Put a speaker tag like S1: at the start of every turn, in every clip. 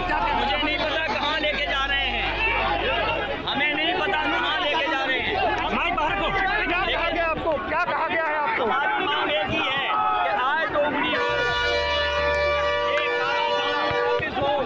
S1: मुझे नहीं पता कहाँ लेके जा रहे हैं, हमें नहीं पता कहाँ लेके जा रहे हैं।
S2: क्या कहा गया आपको? क्या कहा गया है आपको?
S1: हमारी मांग एक ही है कि आए डोगरी हो, एक काला धाम वापिस हो।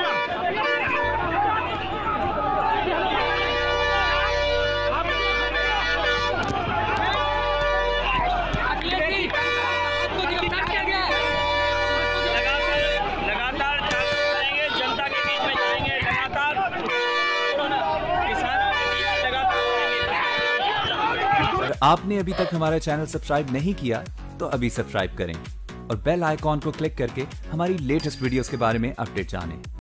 S1: लगातार जाएंगे, जनता के बीच में जाएंगे, लगातार किसानों के बीच लगातार।
S3: अगर आपने अभी तक हमारा चैनल सब्सक्राइब नहीं किया तो अभी सब्सक्राइब करें और बेल आइकॉन को क्लिक करके हमारी लेटेस्ट वीडियोस के बारे में अपडेट जानें।